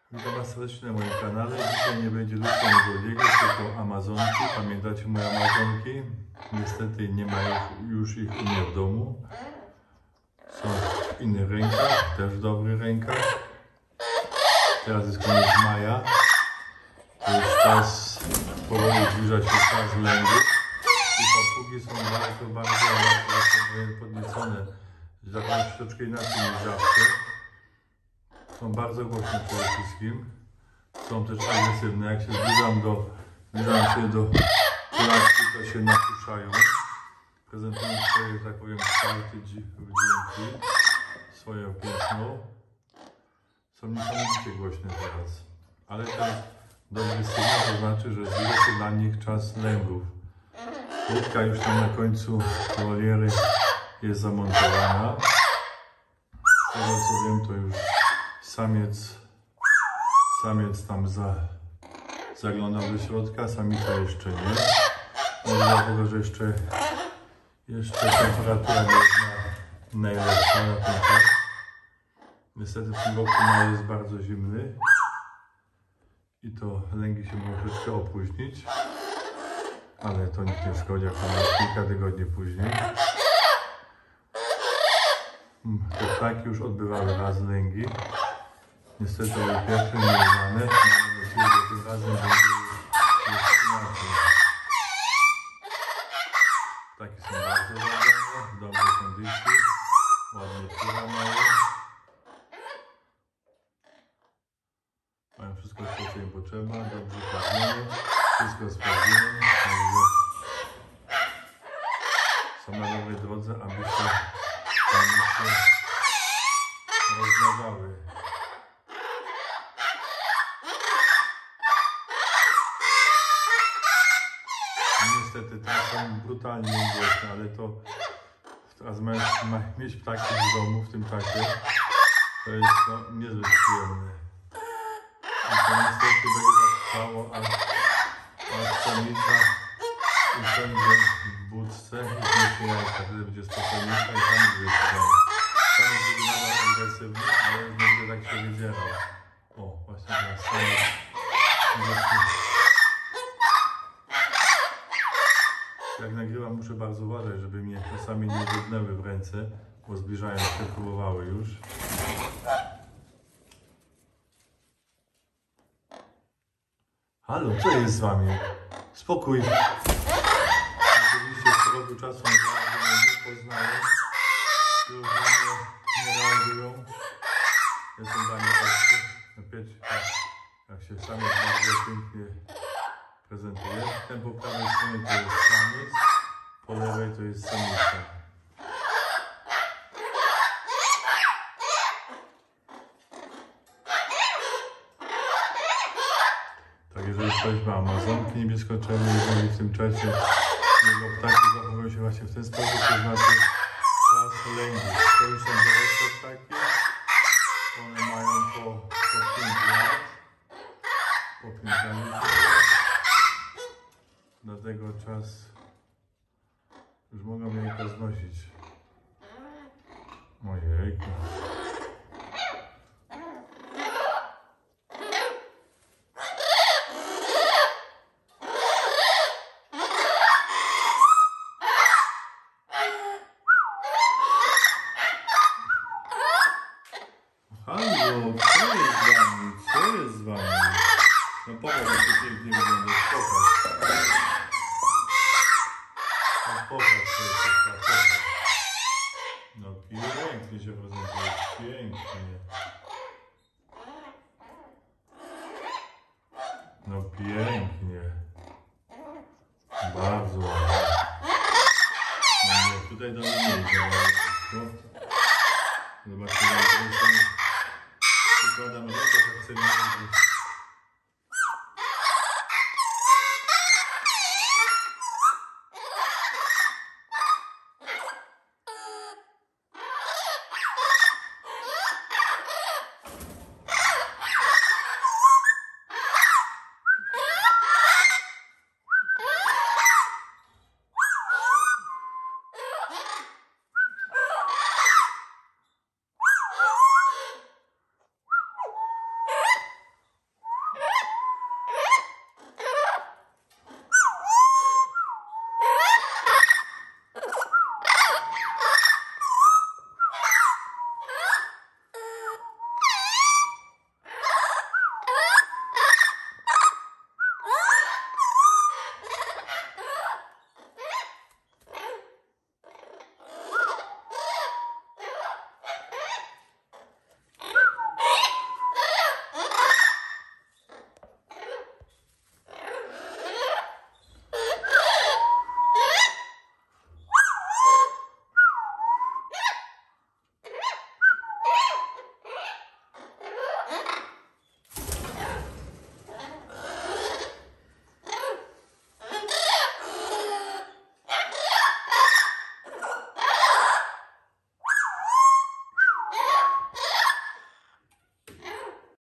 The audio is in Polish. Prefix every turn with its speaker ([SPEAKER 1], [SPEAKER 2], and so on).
[SPEAKER 1] Witam Was serdecznie na moim kanale. Dzisiaj nie będzie Lucia Niegoliego, tylko Amazonki. Pamiętacie moje Amazonki? Niestety nie ma już ich u mnie w domu. Są w innych rękach, też w dobrych rękach. Teraz jest koniec maja. To jest czas, powoli zbliża się czas lęgu. I papugi są bardzo podniecone. Zachowają się troszeczkę inaczej niż zawsze. Są bardzo głośne przede wszystkim. Są też agresywne. Jak się zbliżam się do klatki, to się napuszczają. Prezentują swoje, tak powiem, kształty, dźwięki, swoje piękno. Są niesamowicie głośne teraz. Ale to jest dobry sygnał, to znaczy, że zbliża się dla nich czas lęgów. Kłódka już tam na końcu woliery jest zamontowana. Z tego co wiem, to już samiec tam zaglądał do środka, samica jeszcze nie. Może dlatego, że jeszcze temperatura nie jest najlepsza na ten czas. Niestety w tym roku maj jest bardzo zimny i to lęgi się mogą troszeczkę opóźnić, ale to nic nie szkodzi, jak to na kilka tygodni później. Te ptaki już odbywały raz lęgi. Niestety były pierwsze nieudane. Mamy nadzieję, że tym razem będzie już inaczej. Ptaki są bardzo zadane, w dobrej kondycji, ładnie pióra mają. Mają wszystko, co im potrzeba, dobrze karmione, wszystko sprawdzone. Są na dobrej drodze, aby się rozmnażały. Niestety tam są brutalnie głośne, ale to teraz mieć ptaki w domu w tym czasie, to jest to niezbyt przyjemne. I to niestety będzie tak trwało, aż samica usiądzie w budce i zniesie jajka, wtedy będzie spokojniejsza i samiec będzie spokojny. Samiec będzie nadal agresywny, ale już nie będzie tak się wydzierał. O, właśnie teraz samiec. Jak nagrywam, muszę bardzo uważać, żeby mnie czasami nie wydnęły w ręce, bo zbliżają się, próbowały już. Halo, co jest z wami? Spokój. Oczywiście w roku czasu nie poznają, już nie reagują. Jestem dla nich jak się samiec bardzo pięknie prezentuje. Ten po prawej stronie to jest samiec, po lewej to jest samica. Tak, jeżeli ktoś ma Amazonki niebiesko-czerwone, jeżeli w tym czasie jego ptaki zachowują się właśnie w ten sposób, to znaczy czas lęgu. To już są dorosłe ptaki, one mają po 5 lat, po 5 lat. Dlatego czas już mogą jajka znosić. Ojejku. Halo, co jest z wami? Co jest z wami? No popatrz, jak to pięknie wygląda. Popatrz. No pięknie się prezentuje, pięknie. No pięknie. Bardzo ładnie. No nie, tutaj do mnie nie idzie.